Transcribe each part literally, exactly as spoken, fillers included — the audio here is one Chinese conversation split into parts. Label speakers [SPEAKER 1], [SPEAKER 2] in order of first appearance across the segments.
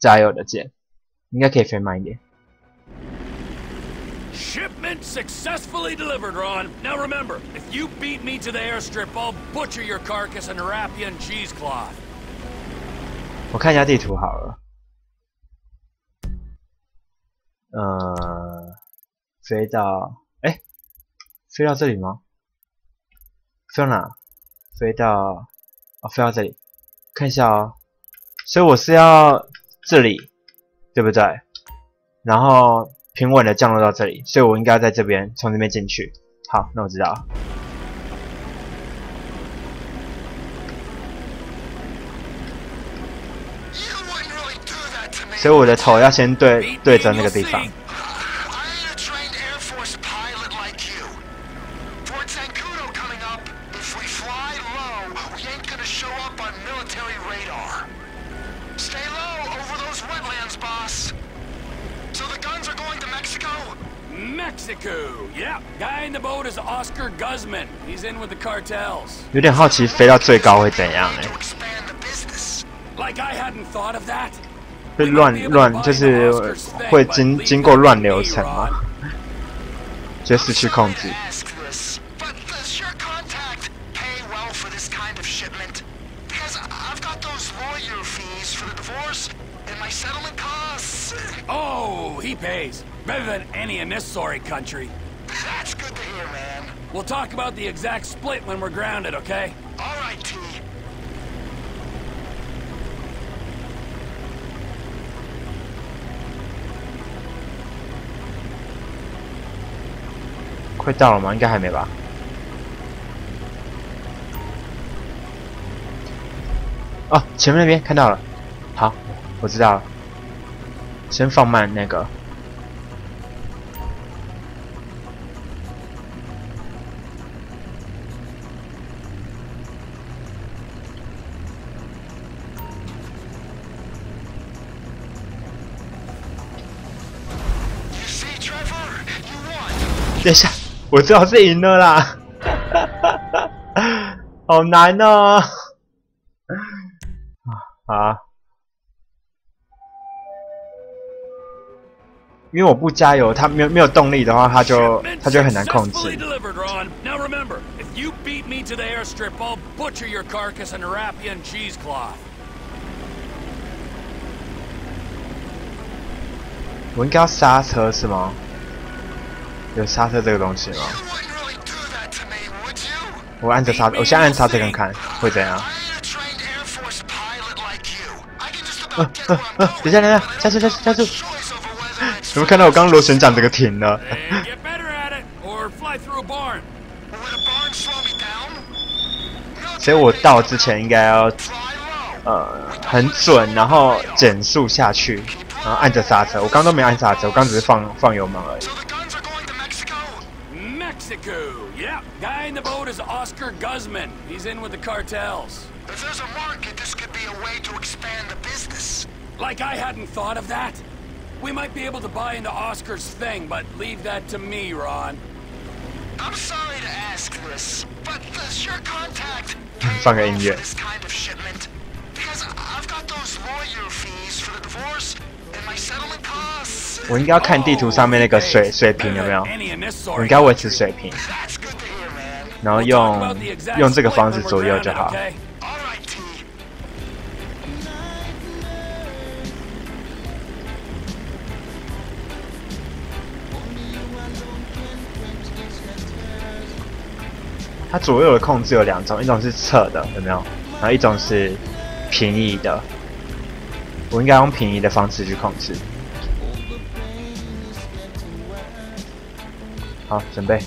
[SPEAKER 1] 加油的键，应该可以飞慢一点。
[SPEAKER 2] Shipment successfully delivered, Ron. Now remember, if you beat me to the airstrip, I'll butcher your carcass and wrap you in cheesecloth.
[SPEAKER 1] 我看一下地图好了。呃，飞到，哎，飞到这里吗？飞到哪？飞到，哦，飞到这里。看一下哦。所以我是要这里，对不对？然后平稳的降落到这里，所以我应该在这边从这边进去。好，那我知道了。所以我的头要先对对着那个地方。
[SPEAKER 2] Mexico, yeah. Guy in the boat is Oscar Guzman. He's in with the cartels.
[SPEAKER 1] 有点好奇飞到最高会怎样呢？
[SPEAKER 2] Like I hadn't thought of that.
[SPEAKER 1] 会乱乱，就是会经经过乱流程吗？就失去控制。
[SPEAKER 2] Oh, he pays. Better than any in this sorry country.
[SPEAKER 3] That's good to hear, man.
[SPEAKER 2] We'll talk about the exact split when we're grounded, okay?
[SPEAKER 3] All right, T.
[SPEAKER 1] 快到了吗？应该还没吧。哦，前面那边看到了。好，我知道了。先放慢那个。 等一下，我知道是赢了啦，好难哦！啊，因为我不加油，它没有没有动力的话，它就它就很难控制。
[SPEAKER 2] Now remember, if you beat me to the airstrip, I'll butcher your carcass and wrap you in cheesecloth.
[SPEAKER 1] 我应该要刹车是吗？ 有刹车这个东西吗？我按着刹，我先按刹车看看会怎样。呃呃呃，等一下等一下，加速加速加速！有没有看到我刚刚螺旋桨这个停了？所以我到之前应该要呃很准，然后减速下去，然后按着刹车。我刚刚都没按刹车，我刚只是放放油门而已。
[SPEAKER 2] Mexico, yeah. Guy in the boat is Oscar Guzman. He's in with the cartels.
[SPEAKER 3] If there's a market, this could be a way to expand the business.
[SPEAKER 2] Like I hadn't thought of that. We might be able to buy into Oscar's thing, but leave that to me, Ron.
[SPEAKER 3] I'm sorry to ask this, but does your contact pay
[SPEAKER 1] 放个
[SPEAKER 3] well
[SPEAKER 1] 音
[SPEAKER 3] for
[SPEAKER 1] 乐。
[SPEAKER 3] this kind of shipment? Because I've got those lawyer fees for the divorce and my settlement costs.
[SPEAKER 1] 我应该要看地图上面那个水水平有没有？我应该维持水平，然后用用这个方式左右就好。它左右的控制有两种，一种是侧的，有没有？然后一种是平移的。我应该用平移的方式去控制。 好，准备。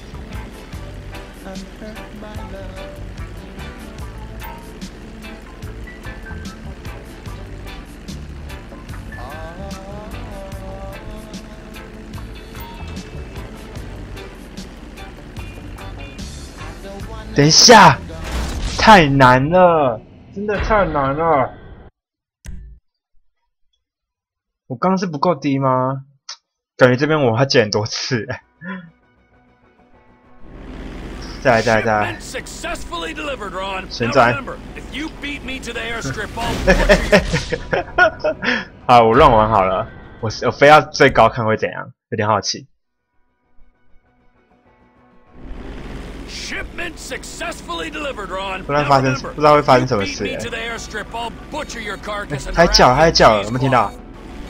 [SPEAKER 1] 等一下，太难了，真的太难了。我刚刚是不够低吗？感觉这边我要减很多次。 再来再来再来
[SPEAKER 2] Shipment successfully delivered, Ron.
[SPEAKER 1] 旋
[SPEAKER 2] Now
[SPEAKER 1] 转
[SPEAKER 2] remember, if you beat me to the airstrip, I'll butcher you.
[SPEAKER 1] 好，我乱玩好了，我我飞到最高看会怎样？有点好奇。
[SPEAKER 2] Shipment successfully delivered, Ron.
[SPEAKER 1] 不知道
[SPEAKER 2] Now
[SPEAKER 1] 发生
[SPEAKER 2] remember,
[SPEAKER 1] 不知道会发生
[SPEAKER 2] if
[SPEAKER 1] 什
[SPEAKER 2] you
[SPEAKER 1] 么
[SPEAKER 2] beat
[SPEAKER 1] 事
[SPEAKER 2] me
[SPEAKER 1] 欸
[SPEAKER 2] to the airstrip, I'll butcher your carcass and
[SPEAKER 1] 他在叫了，他在叫了，
[SPEAKER 2] wrap
[SPEAKER 1] 有
[SPEAKER 2] it
[SPEAKER 1] 没有
[SPEAKER 2] in
[SPEAKER 1] 听到？
[SPEAKER 2] cheesecloth.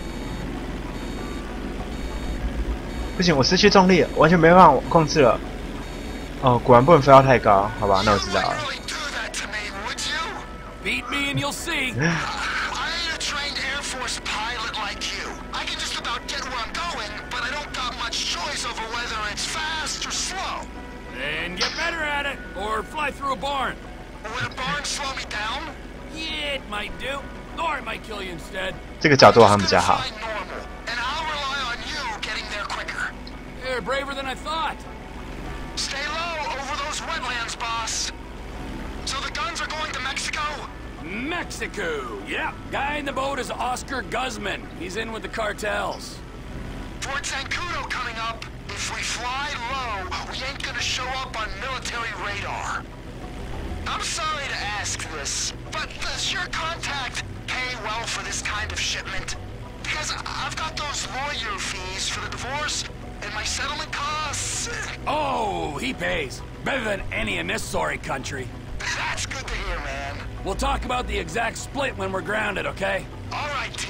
[SPEAKER 1] 不行，我失去重力了，完全没办法控制了。哦，果然不能飞到太高，好吧，那我知道了。
[SPEAKER 3] Really do that to me, would you?
[SPEAKER 2] Beat me and you'll see.
[SPEAKER 3] I ain't a trained Air Force pilot like you. I can just about get where I'm going, but I don't got much choice over whether it's fast or slow.
[SPEAKER 2] Then get better at it, or fly through a barn.
[SPEAKER 3] Would a barn slow me down?
[SPEAKER 2] Yeah, it might do. Or it might kill you instead.
[SPEAKER 1] 这个角度好像比较好。
[SPEAKER 3] Fly normal, and I'll rely on you getting there quicker.
[SPEAKER 2] You're braver than I thought.
[SPEAKER 3] Stay low over those wetlands, boss. So the guns are going to Mexico?
[SPEAKER 2] Mexico. Yeah, guy in the boat is Oscar Guzman. He's in with the cartels.
[SPEAKER 3] Fort Zancudo coming up. If we fly low, we ain't gonna show up on military radar. I'm sorry to ask this, but does your contact pay well for this kind of shipment? Because I've got those lawyer fees for the divorce, and my settlement costs.
[SPEAKER 2] Oh, he pays. Better than any in this sorry country.
[SPEAKER 3] That's good to hear, man.
[SPEAKER 2] We'll talk about the exact split when we're grounded, okay?
[SPEAKER 3] All right, T.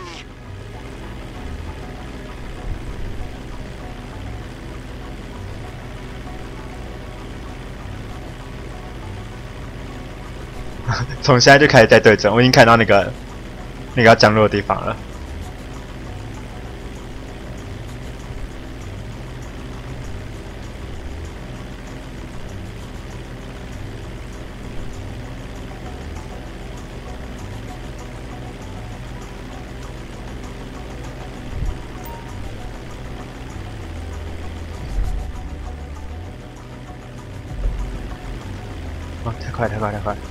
[SPEAKER 1] 从现在就开始在对阵，我已经看到那个那个要降落的地方了。哦，太快太快太快！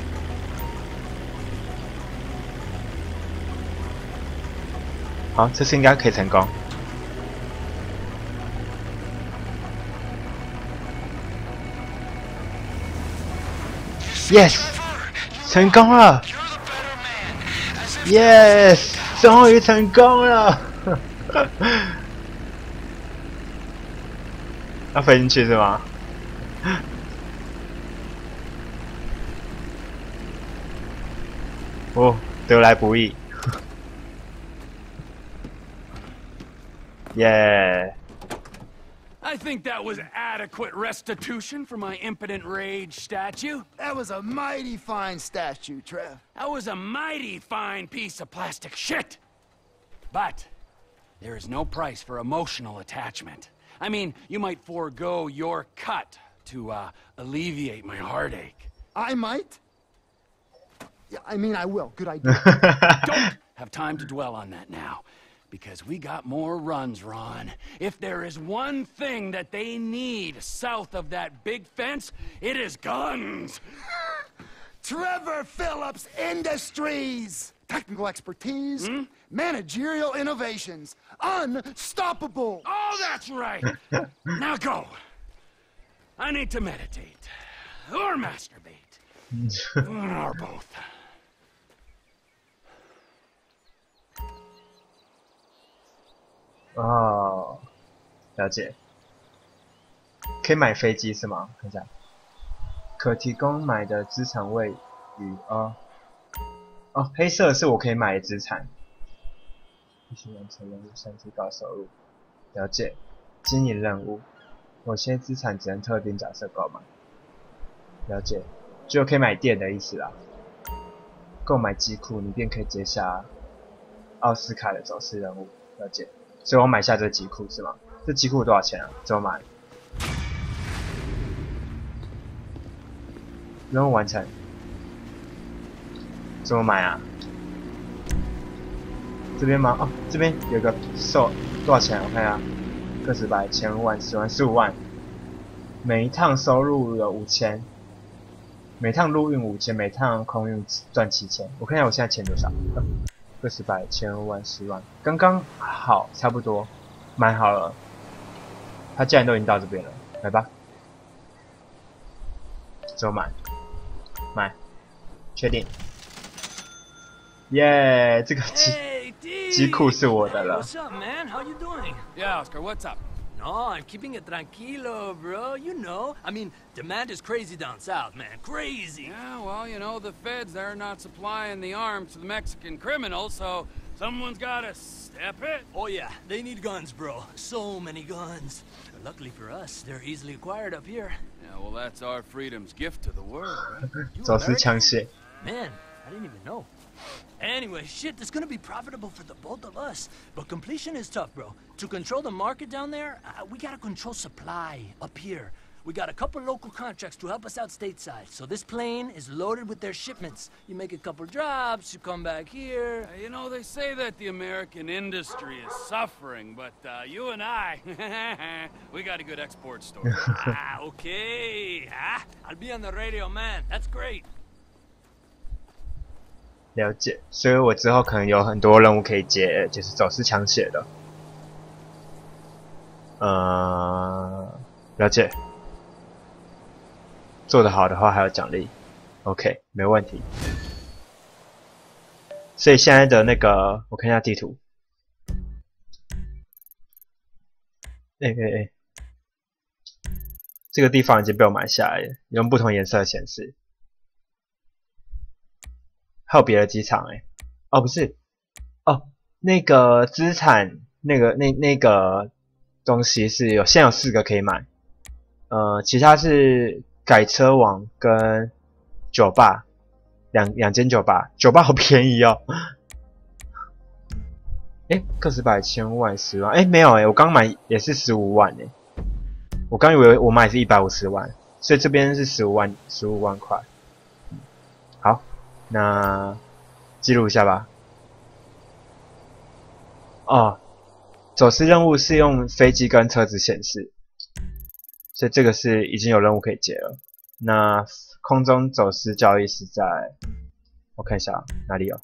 [SPEAKER 1] 好，这次应该可以成功。Yes， 成功了 ！Yes， 终于成功了！要飞进去是吗？哦，得来不易。 Yeah.
[SPEAKER 2] I think that was adequate restitution for my impotent rage statue.
[SPEAKER 4] That was a mighty fine statue, Trev.
[SPEAKER 2] That was a mighty fine piece of plastic shit. But there is no price for emotional attachment. I mean, you might forego your cut to uh, alleviate my heartache.
[SPEAKER 4] I might? Yeah, I mean, I will. Good idea.
[SPEAKER 2] Don't have time to dwell on that now. Because we got more runs, Ron. If there is one thing that they need south of that big fence, it is guns.
[SPEAKER 4] Trevor Phillips Industries! Technical expertise,
[SPEAKER 2] Hmm?
[SPEAKER 4] managerial innovations, unstoppable!
[SPEAKER 2] Oh, that's right. Now go. I need to meditate. Or masturbate. Or both.
[SPEAKER 1] 哦，了解。可以买飞机是吗？看一下，可提供买的资产位于哦哦，黑色是我可以买的资产。必须完成任务，升级高收入。了解。经营任务，某些资产只能特定角色购买。了解，就可以买电的意思啦。购买机库，你便可以接下奥斯卡的走私任务。了解。 所以我买下这机库是吗？这机库多少钱啊？怎么买？任务完成。怎么买啊？这边吗？哦，这边有个售多少钱？我看一下，个十百、千万、十万、十五万。每一趟收入有五千，每趟陆运五千，每趟空运赚七千。我看一下我现在钱多少。呃 个十百、千万、十万，刚刚好，差不多，买好了。他既然都已经到这边了，来吧。 之后买，买，确定。耶、yeah, 这个机
[SPEAKER 5] Hey,
[SPEAKER 1] 机库是我的了。
[SPEAKER 5] What's up, man? How you doing?
[SPEAKER 2] Yeah, Oscar, what's up?
[SPEAKER 5] No, I'm keeping it tranquilo, bro. You know, I mean, demand is crazy down south, man. Crazy.
[SPEAKER 2] Yeah, well, you know, the feds, they're not supplying the arms to the Mexican criminals, so someone's gotta step it.
[SPEAKER 5] Oh, yeah, they need guns, bro. So many guns. Luckily for us, they're easily acquired up here.
[SPEAKER 2] Yeah, well, that's our freedom's gift to the world, right?
[SPEAKER 5] You
[SPEAKER 1] 走私枪
[SPEAKER 5] American?
[SPEAKER 1] 械。
[SPEAKER 5] Man, I didn't even know. Anyway, shit, this is gonna be profitable for the both of us. But completion is tough, bro. To control the market down there, uh, we gotta control supply up here. We got a couple local contracts to help us out stateside. So this plane is loaded with their shipments. You make a couple drops, you come back here.
[SPEAKER 2] Uh, you know, they say that the American industry is suffering, but uh, you and I, we got a good export story.
[SPEAKER 5] Ah, okay. Ah, I'll be on the radio, man. That's great.
[SPEAKER 1] 了解，所以我之后可能有很多任务可以接，就是走私枪械的。呃，了解。做得好的话还有奖励 ，OK， 没问题。所以现在的那个，我看一下地图。哎哎哎，这个地方已经被我买下来了，用不同颜色显示。还有别的机场哎、欸，哦不是，哦那个资产那个那那个东西是有现在有四个可以买，呃其他是改车网跟酒吧，两两间酒吧，酒吧好便宜哦，哎个十百千万十万，哎没有哎、欸，我刚买也是十五万哎、欸，我刚以为我买是一百五十万，所以这边是十五万十五万块，好。那记录一下吧。哦，走私任务是用飞机跟车子显示，所以这个是已经有任务可以接了。那空中走私交易是在，我看一下哪里有？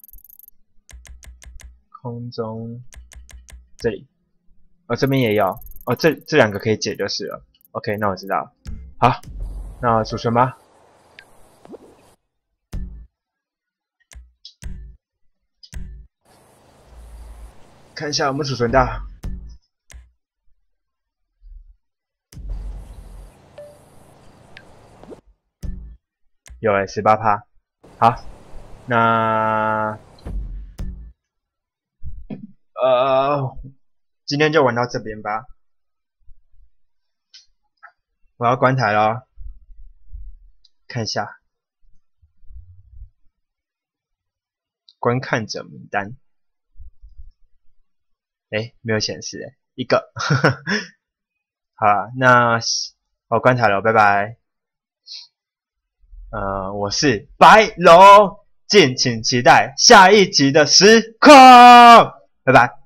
[SPEAKER 1] 空中这里，哦这边也有，哦这这两个可以解就是了。OK， 那我知道。好，那储存吧。看一下有没有储存到，有诶 ,十八趴。好，那呃，今天就玩到这边吧。我要关台咯，看一下观看者名单。哎，没有显示哎，一个，好啦，那我关台了，拜拜。呃，我是白龙，敬请期待下一集的实况，拜拜。